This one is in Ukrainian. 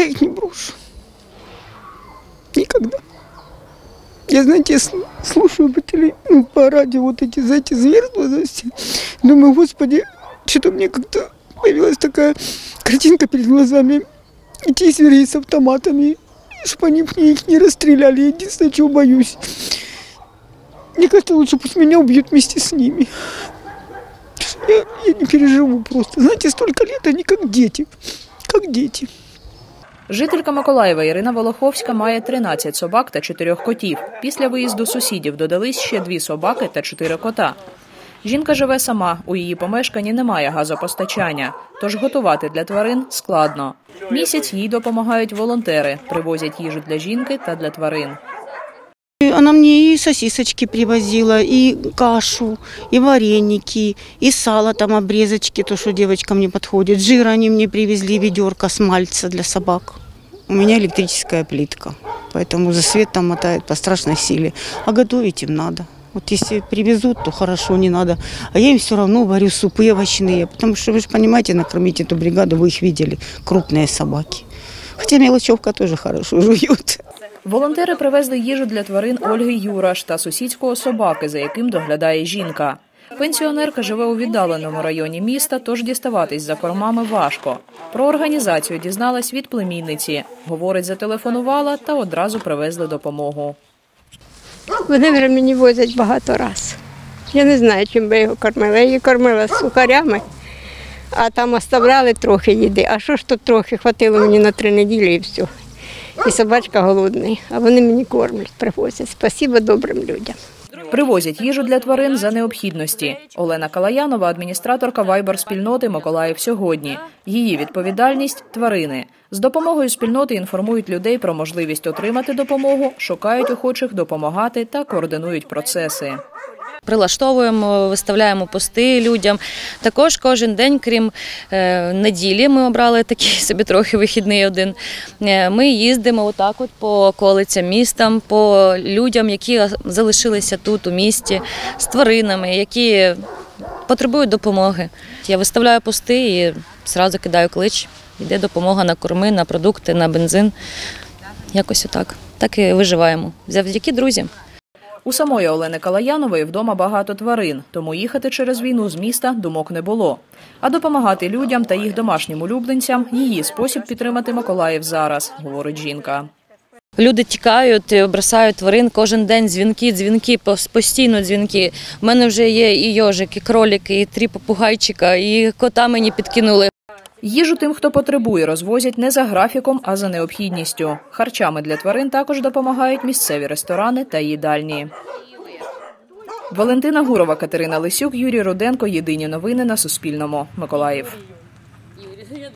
Я их не брошу. Никогда. Я, знаете, слушаю по радио вот эти, знаете, зверства, знаете. Думаю, Господи, что-то мне как-то появилась такая картинка перед глазами. Эти звери с автоматами, чтобы они их не расстреляли. Единственное, чего боюсь. Мне кажется, лучше пусть меня убьют вместе с ними. Я не переживу просто. Знаете, столько лет они как дети. Как дети. Жителька Миколаєва Ірина Волоховська має 13 собак та 4 котів. Після виїзду сусідів додались ще 2 собаки та 4 кота. Жінка живе сама, у її помешканні немає газопостачання, тож готувати для тварин складно. Місяць їй допомагають волонтери, привозять їжу для жінки та для тварин. Она мне и сосисочки привозила, и кашу, и вареники, и сало, там обрезочки, то, что девочкам не подходит. Жир они мне привезли, ведерко с мальца для собак. У меня электрическая плитка, поэтому за свет там мотает по страшной силе. А готовить им надо. Вот если привезут, то хорошо, не надо. А я им все равно варю супы овощные, потому что, вы же понимаете, накормить эту бригаду, вы их видели, крупные собаки. Хотя мелочевка тоже хорошо жует. Волонтери привезли їжу для тварин Ольги Юраш та сусідського собаки, за яким доглядає жінка. Пенсіонерка живе у віддаленому районі міста, тож діставатись за кормами важко. Про організацію дізналась від племінниці. Говорить, зателефонувала та одразу привезли допомогу. Вони вже мені возять багато разів. Я не знаю, чим би його кормила. Я її кормила сухарями, а там оставляли трохи їди. А що ж тут трохи, хватило мені на 3 неділі і все. І собачка голодний, а вони мені кормлять, привозять. Спасибо добрим людям. Привозять їжу для тварин за необхідності. Олена Калаянова – адміністраторка Вайбер-спільноти «Миколаїв сьогодні». Її відповідальність – тварини. З допомогою спільноти інформують людей про можливість отримати допомогу, шукають охочих допомагати та координують процеси. Прилаштовуємо, виставляємо пости людям. Також кожен день, крім неділі, ми обрали такий собі трохи вихідний один. Ми їздимо отак от по околицям міста, по людям, які залишилися тут у місті, з тваринами, які потребують допомоги. Я виставляю пости і одразу кидаю клич. Йде допомога на корми, на продукти, на бензин. Якось отак. Так і виживаємо. Завдяки друзям. У самої Олени Калаянової вдома багато тварин, тому їхати через війну з міста думок не було. А допомагати людям та їх домашнім улюбленцям – її спосіб підтримати Миколаїв зараз, говорить жінка. Люди тікають, бросають тварин, кожен день дзвінки, постійно дзвінки. У мене вже є і йожик, і кролик, і 3 попугайчика, і кота мені підкинули. Їжу тим, хто потребує, розвозять не за графіком, а за необхідністю. Харчами для тварин також допомагають місцеві ресторани та їдальні. Валентина Гурова, Катерина Лисюк, Юрій Руденко. Єдині новини на Суспільному. Миколаїв.